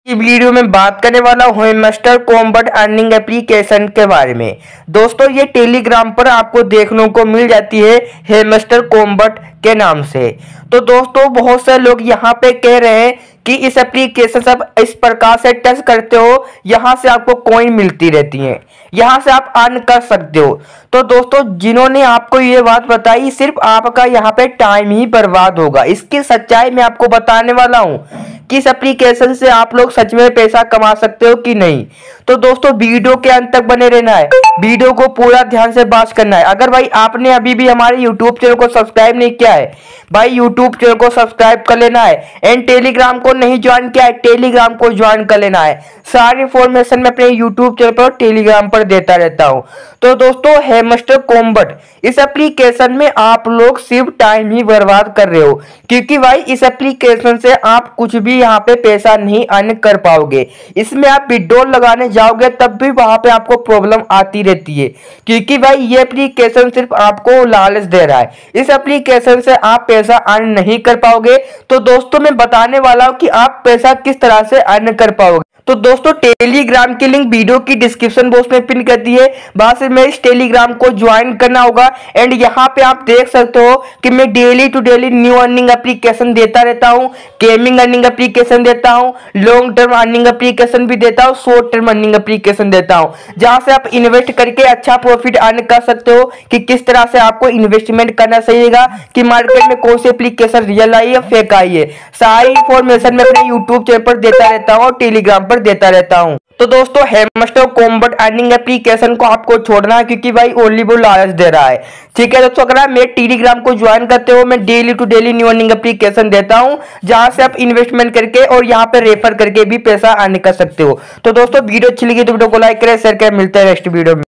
Video में बात करने वाला हूँ हेमस्टर कॉम्बैट अर्निंग एप्लीकेशन के बारे में। दोस्तों ये टेलीग्राम पर आपको देखने को मिल जाती है हेमस्टर कॉम्बैट के नाम से। तो दोस्तों बहुत से लोग यहाँ पे कह रहे हैं कि इस एप्लीकेशन से आप इस प्रकार से टच करते हो, यहाँ से आपको कॉइन मिलती रहती है, यहाँ से आप अर्न कर सकते हो। तो दोस्तों जिन्होंने आपको ये बात बताई, सिर्फ आपका यहाँ पे टाइम ही बर्बाद होगा। इसकी सच्चाई मैं आपको बताने वाला हूँ कि इस एप्लीकेशन से आप लोग सच में पैसा कमा सकते हो कि नहीं। तो दोस्तों वीडियो के अंत तक बने रहना है, वीडियो को पूरा ध्यान से वॉच करना है। अगर भाई आपने अभी भी हमारे यूट्यूब चैनल को सब्सक्राइब नहीं किया है, भाई यूट्यूब चैनल को सब्सक्राइब कर लेना है। एंड टेलीग्राम को नहीं ज्वाइन किया है, टेलीग्राम को ज्वाइन कर लेना है। सारी इंफॉर्मेशन मैं अपने यूट्यूब चैनल पर टेलीग्राम पर देता रहता हूं। तो दोस्तों हेमस्टर कॉम्बैट इस एप्लीकेशन में आप लोग सिर्फ टाइम ही बर्बाद कर रहे हो, क्योंकि भाई इस एप्लीकेशन से आप कुछ भी यहाँ पे पैसा नहीं अर्न कर पाओगे। इसमें आप विड्रॉल लगाने जाओगे तब भी वहां पे आपको प्रॉब्लम आती रहती है, क्योंकि भाई ये एप्लीकेशन सिर्फ आपको लालच दे रहा है। इस एप्लीकेशन से आप पैसा अर्न नहीं कर पाओगे। तो दोस्तों मैं बताने वाला हूं कि आप पैसा किस तरह से अर्न कर पाओगे। तो दोस्तों टेलीग्राम की लिंक वीडियो की डिस्क्रिप्शन बॉक्स में पिन कर दी है, वहां से मैं इस टेलीग्राम को ज्वाइन करना होगा। एंड यहाँ पे आप देख सकते हो कि मैं daily to daily new earning application देता रहता हूँ, गेमिंग अर्निंग एप्लीकेशन देता हूँ, लॉन्ग टर्म अर्निंग एप्लीकेशन भी देता हूँ, शॉर्ट टर्म अर्निंग एप्लीकेशन देता हूँ, जहां से आप इन्वेस्ट करके अच्छा प्रॉफिट अर्न कर सकते हो कि किस तरह से आपको इन्वेस्टमेंट करना चाहिएगा, कि मार्केट में कौन सी एप्लीकेशन रियल आई है फेक आई है। सारी इंफॉर्मेशन मैं अपने यूट्यूब चैनल पर देता रहता हूँ और टेलीग्राम पर देता रहता हूं। तो दोस्तों हेमस्टर कॉम्बैट अर्निंग एप्लीकेशन को आपको छोड़ना है, क्योंकि भाई ओनली वो लालच दे रहा है। ठीक है दोस्तों, अगर आप मेरे टेलीग्राम को ज्वाइन करते हो, मैं daily to daily new earning application देता हूं, जहां से आप इन्वेस्टमेंट करके और यहां पे रेफर करके भी पैसा अर्न कर सकते हो। तो दोस्तों वीडियो अच्छी लगी तो वीडियो को लाइक करें, शेयर करें। मिलते हैं नेक्स्ट वीडियो में।